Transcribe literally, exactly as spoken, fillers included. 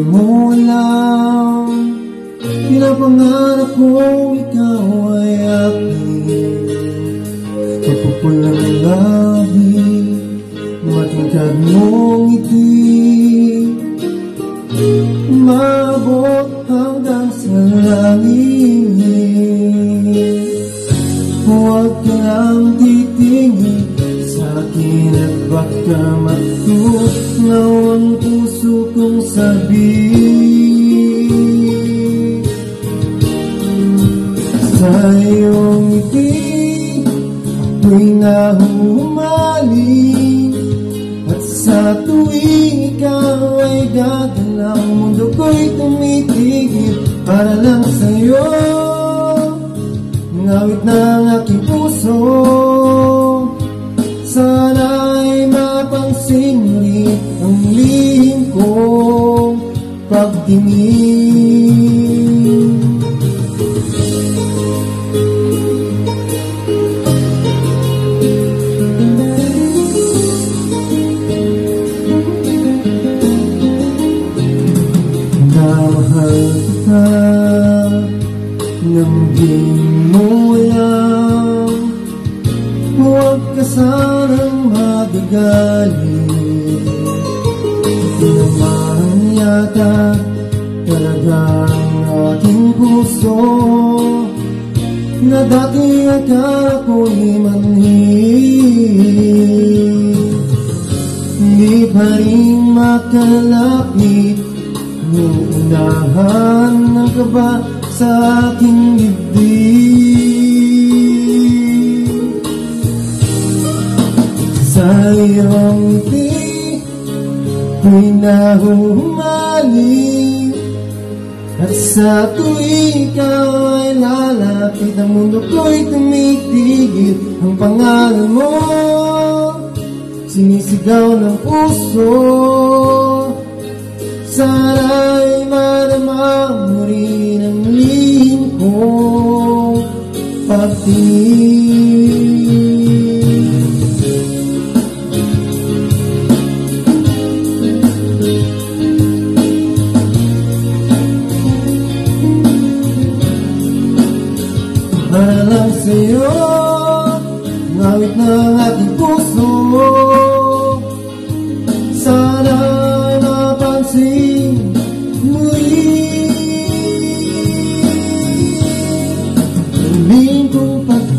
mo alam, pinapangarap kong ikaw ay aking mapupulang lahi, matingkad mong ngiti, umabot hanggang sa langit. Huwag ka lang titingin sa akin at baka matunaw ang puso kong sabi. Sa iyong ngiti ako'y nahumaling, at sa tuwing ikaw ay gagalaw, mundo ko'y tumitigil para lang sa'yo. Ngawit ng aking puso, sana'y mapansin mo rin ang lihim kong pagtingin. Namahal kita nang di mo alam, huwag ka sanang magagalit. Ito naman yata talagang aking puso, na dati akala ko'y manhid. Hindi pa rin makalapit, nuunahan ng kaba sa aking dibdib. Sa iyong ngiti ako'y nahumaling, at sa tuwing ikaw ay lalapit, ang mundo ko'y tumitigil. Ang pangalan mo sinisigaw ng puso, sana'y madama mo rin ang lihim kong pagtingin. Para lang sa'yo, ngawit ng aking puso, sana'y mapansin mo rin ang lihim kong pagtingin.